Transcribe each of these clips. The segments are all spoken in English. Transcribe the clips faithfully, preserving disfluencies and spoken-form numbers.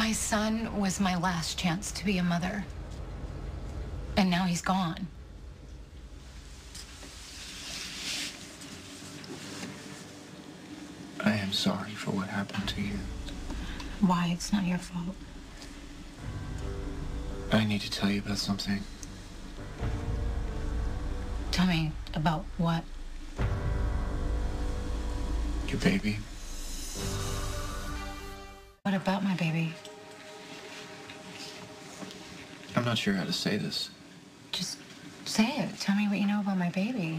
My son was my last chance to be a mother. And now he's gone. I am sorry for what happened to you. Why? It's not your fault. I need to tell you about something. Tell me about what? Your baby. What about my baby? I'm not sure how to say this. Just say it. Tell me what you know about my baby.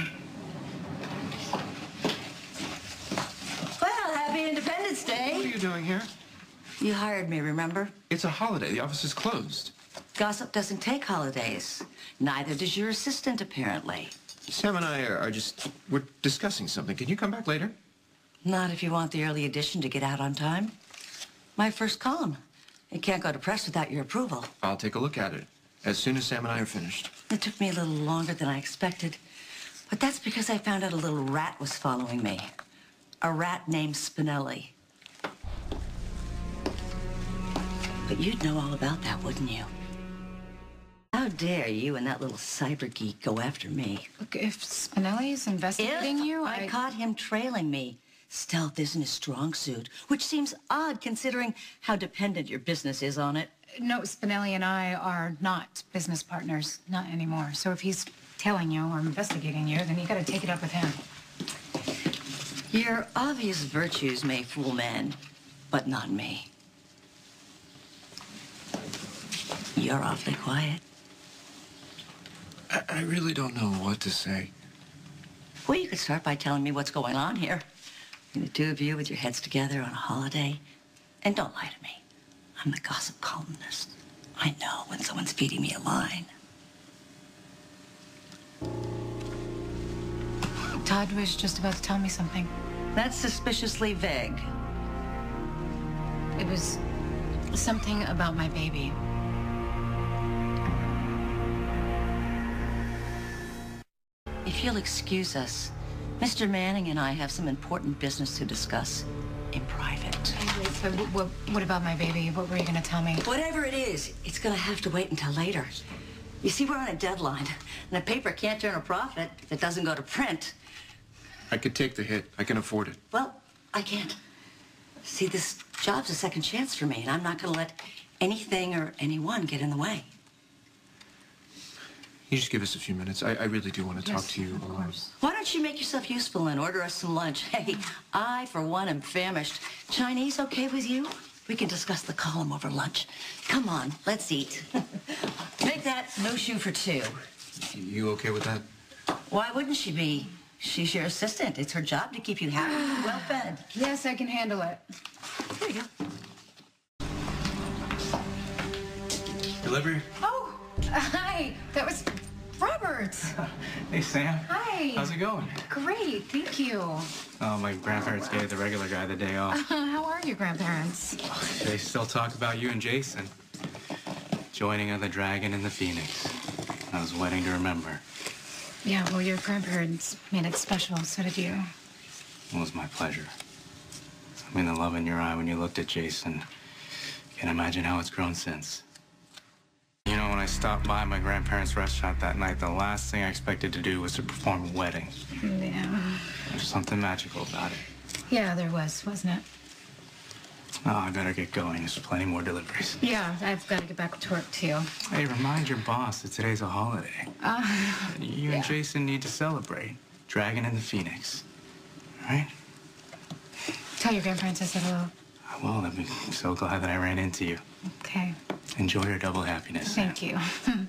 Well, happy Independence Day. What are you doing here? You hired me, remember? It's a holiday. The office is closed. Gossip doesn't take holidays. Neither does your assistant, apparently. Sam and I are, are just, we're discussing something. Can you come back later? Not if you want the early edition to get out on time. My first column. It can't go to press without your approval. I'll take a look at it as soon as Sam and I are finished. It took me a little longer than I expected. But that's because I found out a little rat was following me. A rat named Spinelli. But you'd know all about that, wouldn't you? How dare you and that little cyber geek go after me? Look, if Spinelli's investigating If you, I, I... caught him trailing me. Stealth isn't his strong suit, which seems odd considering how dependent your business is on it. No, Spinelli and I are not business partners. Not anymore. So if he's tailing you or investigating you, then you gotta take it up with him. Your obvious virtues may fool men, but not me. You're awfully quiet. I, I really don't know what to say. Well, you could start by telling me what's going on here. The two of you with your heads together on a holiday. And don't lie to me. I'm the gossip columnist. I know when someone's feeding me a line. Todd was just about to tell me something. That's suspiciously vague. It was something about my baby. If you'll excuse us, Mister Manning and I have some important business to discuss in private. Wait, so what, what about my baby? What were you going to tell me? Whatever it is, it's going to have to wait until later. You see, we're on a deadline, and a paper can't turn a profit if it doesn't go to print. I could take the hit. I can afford it. Well, I can't. See, this job's a second chance for me, and I'm not going to let anything or anyone get in the way. You just give us a few minutes. I, I really do want to talk Yes, to you of alone. course. Why don't you make yourself useful and order us some lunch? Hey, I, for one, am famished. Chinese okay with you? We can discuss the column over lunch. Come on, let's eat. Make that no shoe for two. You okay with that? Why wouldn't she be? She's your assistant. It's her job to keep you happy and well fed. Yes, I can handle it. There you go. Delivery? Oh, hi. That was Robert. Hey, Sam. Hi. How's it going? Great, thank you. Oh, my grandparents gave the regular guy the day off. Uh, how are your grandparents? They still talk about you and Jason. Joining of the Dragon and the Phoenix. I was waiting to remember. Yeah, well, your grandparents made it special. So did you. It was my pleasure. I mean, the love in your eye when you looked at Jason. Can't imagine how it's grown since. You know, when I stopped by my grandparents' restaurant that night, the last thing I expected to do was to perform a wedding. Yeah. There's something magical about it. Yeah, there was, wasn't it? Oh, I better get going. There's plenty more deliveries. Yeah, I've got to get back to work, too. Hey, remind your boss that today's a holiday. Uh, You yeah. and Jason need to celebrate. Dragon and the Phoenix. All right? Tell your grandparents I said hello. I will. I'm so glad that I ran into you. Okay. Enjoy your double happiness. Sam. Thank you.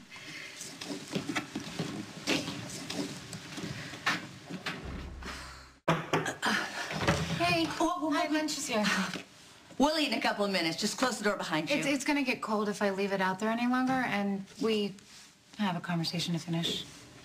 Hey, Oh, my lunch is here. We'll eat in a couple of minutes. Just close the door behind you. It's, it's gonna get cold if I leave it out there any longer, and we have a conversation to finish.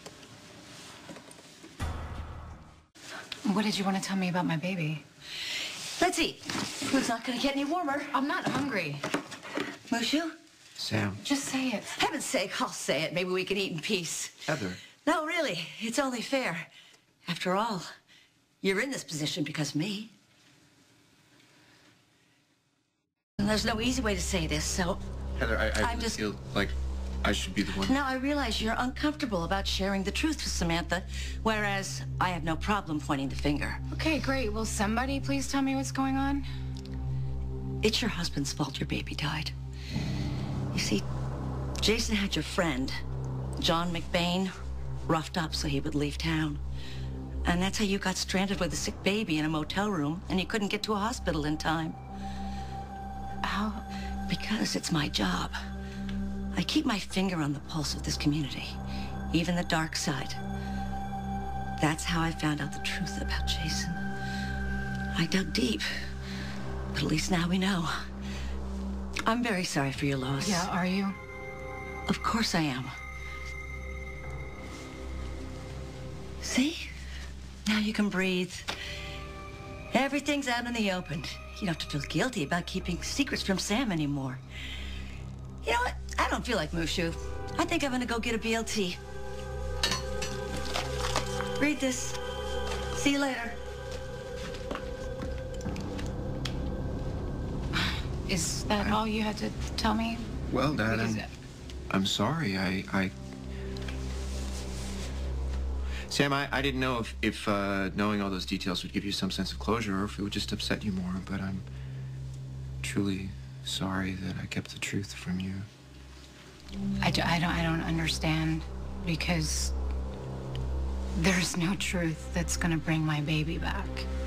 What did you want to tell me about my baby? Let's eat. Food's not going to get any warmer. I'm not hungry. Mushu? Sam. Just say it. Heaven's sake, I'll say it. Maybe we can eat in peace. Heather. No, really. It's only fair. After all, you're in this position because of me. And there's no easy way to say this, so Heather, I, I I'm really just- feel like I should be the one. now I realize you're uncomfortable about sharing the truth with Samantha, whereas I have no problem pointing the finger. Okay, great. Will somebody please tell me what's going on? It's your husband's fault your baby died. You see, Jason had your friend, John McBain, roughed up so he would leave town. And that's how you got stranded with a sick baby in a motel room and you couldn't get to a hospital in time. How? Because it's my job. I keep my finger on the pulse of this community, even the dark side. That's how I found out the truth about Jason. I dug deep, but at least now we know. I'm very sorry for your loss. Yeah, are you? Of course I am. See? Now you can breathe. Everything's out in the open. You don't have to feel guilty about keeping secrets from Sam anymore. You know what? I don't feel like Mushu. I think I'm gonna go get a B L T. Read this. See you later. Is that all you had to tell me? Well, Dad, Because- I'm, I'm sorry. I, I... Sam, I, I didn't know if, if uh, knowing all those details would give you some sense of closure or if it would just upset you more, but I'm truly sorry that I kept the truth from you. I, do, I, don't, I don't understand because there's no truth that's gonna bring my baby back.